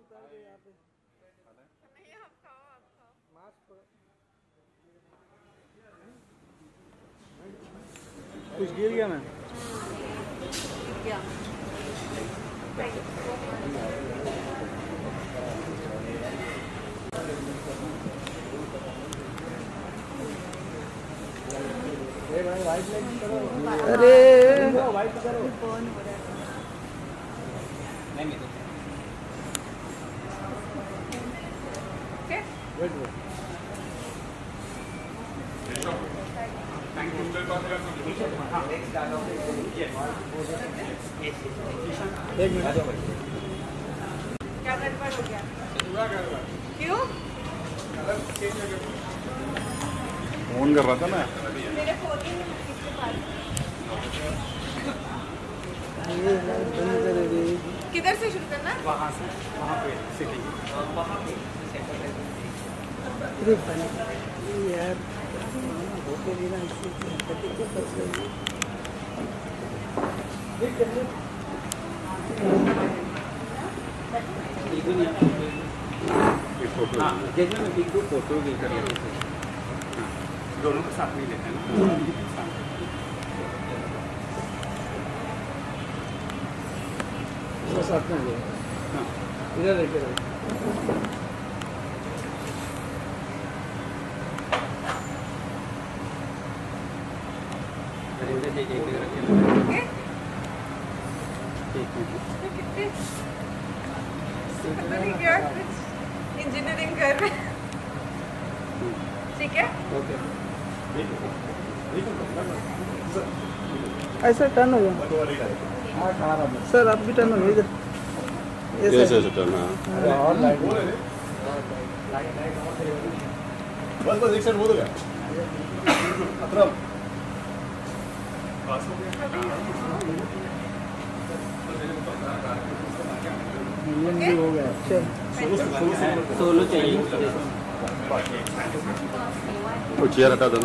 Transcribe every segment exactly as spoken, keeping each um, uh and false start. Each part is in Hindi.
उतार के यहाँ पे नहीं, आप खाओ, आप खाओ। मास्क कुछ गिर गया मैम? क्या? अरे वाइट करो। वेट वेट एक मिनट। क्या गड़बड़ हो गया? क्यों? फोन कर रहा था मैं। मेरे फोन ही नहीं किसके पास? ये बंद कर दे। किधर से शुरू करना? वहाँ से वहाँ पे सिटी वहाँ पे अरे बंद यार होके भी ना इससे कटी के फंस गई। देख कर ले। फोटो हाँ जैसे मैं पिक दो फोटो भी कर लेते हैं दोनों को साथ में लेते हैं ना वो साथ में ले हाँ इधर लेके रहो। इंजीनियरिंग कर रहे हैं, ठीक है? ओके ऐसा टर्न हो जाए सर, आप भी टर्न हो इधर ऐसे ऐसे टर्न हाँ और लाइट बस बस एक साइड हो गया अतरम मिलियन भी हो गया। चल सोलो चाहिए वो चेयर हटा दो ना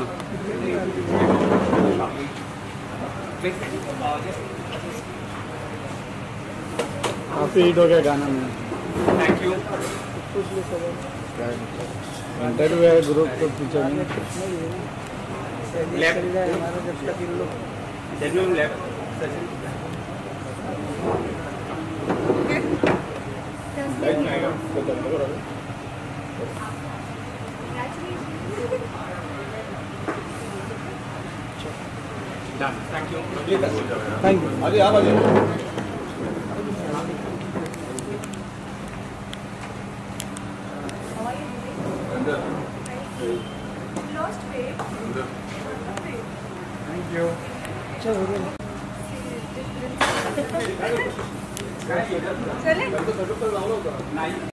काफी हिट हो गया गाना में। थैंक यू पूछ लो सब इंटरव्यू है ग्रुप को पीछे में लेफ्ट चल जाए हमारा जब तक इन लोग genuine left thank you thank you. अरे आप आ जाइए Lost weight. Thank you. चल हो गया। चले?